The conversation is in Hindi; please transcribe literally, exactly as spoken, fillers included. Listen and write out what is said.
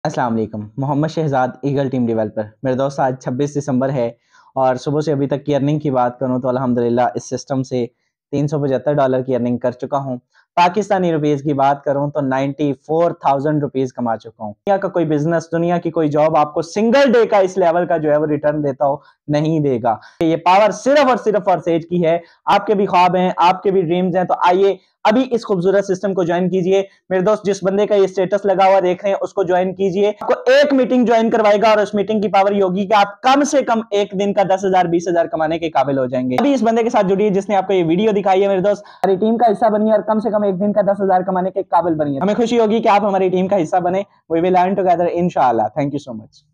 अस्सलाम वालेकुम। Mohammad Shahzad, eagle team developer. मेरे दोस्त, आज छब्बीस दिसंबर है और सुबह से अभी तक की अर्निंग की बात करूं तो अल्हम्दुलिल्लाह इस सिस्टम से तीन सौ पचहत्तर डॉलर की अर्निंग कर चुका हूं। पाकिस्तानी रुपीस की बात करूं तो चौरानवे हज़ार रुपीस कमा चुका हूं। दुनिया का कोई बिजनेस, दुनिया की कोई जॉब आपको सिंगल डे का इस लेवल का जो है वो रिटर्न देता हो, नहीं देगा। ये पावर सिर्फ और सिर्फ और सेज की है। आपके भी ख्वाब हैं, आपके भी ड्रीम्स हैं, तो आइए अभी इस खूबसूरत सिस्टम को ज्वाइन कीजिए। मेरे दोस्त, जिस बंदे का ये स्टेटस लगा हुआ देख रहे हैं उसको ज्वाइन कीजिए। आपको एक मीटिंग ज्वाइन करवाएगा और उस मीटिंग की पावर ये होगी कि आप कम से कम एक दिन का दस हजार बीस हजार कमाने के काबिल हो जाएंगे। अभी इस बंदे के साथ जुड़िए जिसने आपको ये वीडियो दिखाई है। मेरे दोस्त, हमारी टीम का हिस्सा बनिए और कम से कम एक दिन का दस हजार कमाने के काबिल बनिए। हमें खुशी होगी कि आप हमारी टीम का हिस्सा बने। वी विल लर्न टुगेदर इंशाअल्लाह। Thank you so much.